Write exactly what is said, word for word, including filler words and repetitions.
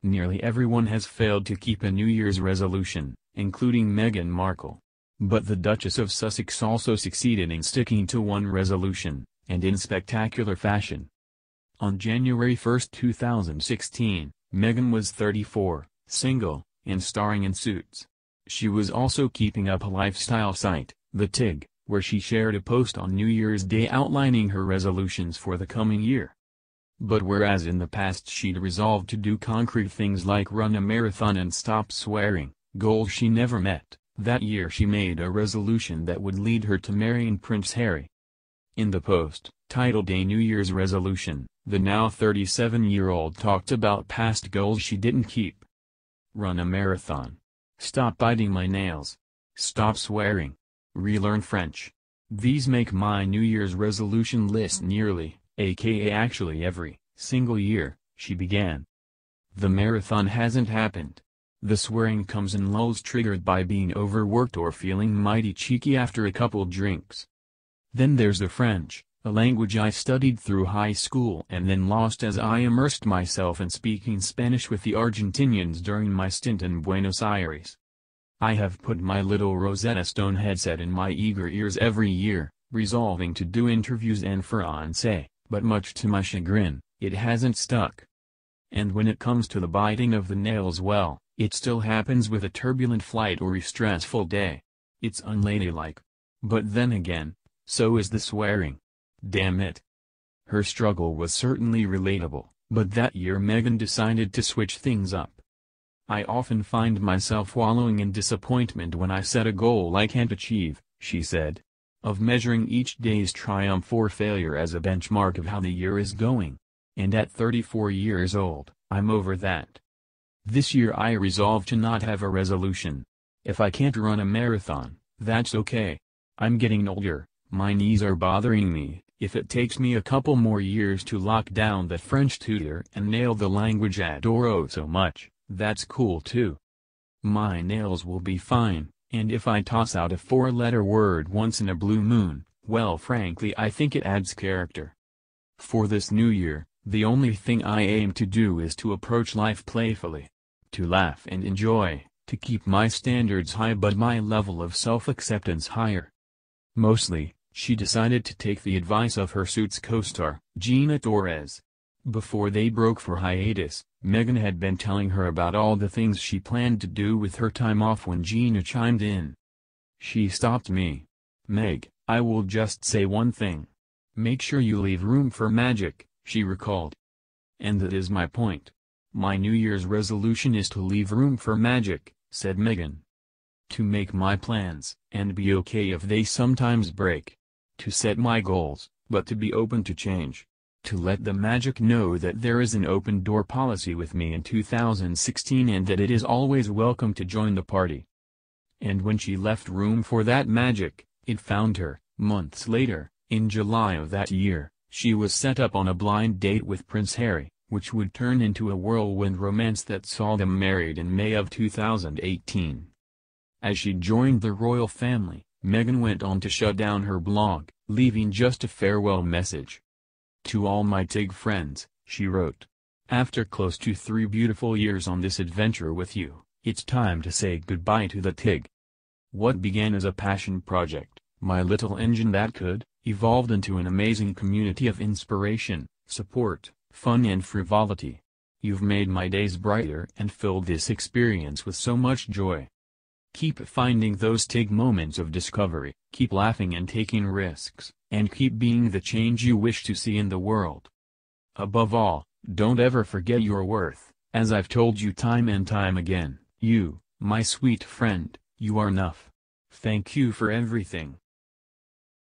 Nearly everyone has failed to keep a New Year's resolution, including Meghan Markle. But the Duchess of Sussex also succeeded in sticking to one resolution, and in spectacular fashion. On January first two thousand sixteen, Meghan was thirty-four, single, and starring in Suits. She was also keeping up a lifestyle site, The Tig, where she shared a post on New Year's Day outlining her resolutions for the coming year. But whereas in the past she'd resolved to do concrete things like run a marathon and stop swearing, goals she never met, that year she made a resolution that would lead her to marrying Prince Harry. In the post, titled A New Year's Resolution, the now thirty-seven-year-old talked about past goals she didn't keep. Run a marathon. Stop biting my nails. Stop swearing. Relearn French. These make my New Year's resolution list nearly, aka actually every, single year, she began. The marathon hasn't happened. The swearing comes in lulls triggered by being overworked or feeling mighty cheeky after a couple drinks. Then there's the French, a language I studied through high school and then lost as I immersed myself in speaking Spanish with the Argentinians during my stint in Buenos Aires. I have put my little Rosetta Stone headset in my eager ears every year, resolving to do interviews en français, but much to my chagrin, it hasn't stuck. And when it comes to the biting of the nails, well, it still happens with a turbulent flight or a stressful day. It's unladylike. But then again, so is the swearing. Damn it. Her struggle was certainly relatable, but that year Meghan decided to switch things up. I often find myself wallowing in disappointment when I set a goal I can't achieve, she said. Of measuring each day's triumph or failure as a benchmark of how the year is going. And at thirty-four years old, I'm over that. This year I resolved to not have a resolution. If I can't run a marathon, that's okay. I'm getting older, my knees are bothering me. If it takes me a couple more years to lock down that French tutor and nail the language I adore oh so much, that's cool too. My nails will be fine, and if I toss out a four-letter word once in a blue moon, well frankly I think it adds character. For this new year, the only thing I aim to do is to approach life playfully. To laugh and enjoy, to keep my standards high but my level of self-acceptance higher. Mostly, she decided to take the advice of her Suits co-star, Gina Torres. Before they broke for hiatus, Meghan had been telling her about all the things she planned to do with her time off when Gina chimed in. She stopped me. Meg, I will just say one thing. Make sure you leave room for magic, she recalled. And that is my point. My New Year's resolution is to leave room for magic, said Meghan. To make my plans, and be okay if they sometimes break. To set my goals, but to be open to change. To let the magic know that there is an open door policy with me in two thousand sixteen and that it is always welcome to join the party. And when she left room for that magic, it found her. Months later, in July of that year, she was set up on a blind date with Prince Harry, which would turn into a whirlwind romance that saw them married in May of two thousand eighteen. As she joined the royal family, Meghan went on to shut down her blog, leaving just a farewell message. To all my Tig friends, she wrote. After close to three beautiful years on this adventure with you, it's time to say goodbye to the Tig. What began as a passion project, my little engine that could, evolved into an amazing community of inspiration, support, fun and frivolity. You've made my days brighter and filled this experience with so much joy. Keep finding those Tig moments of discovery, keep laughing and taking risks, and keep being the change you wish to see in the world. Above all, don't ever forget your worth, as I've told you time and time again, you, my sweet friend, you are enough. Thank you for everything.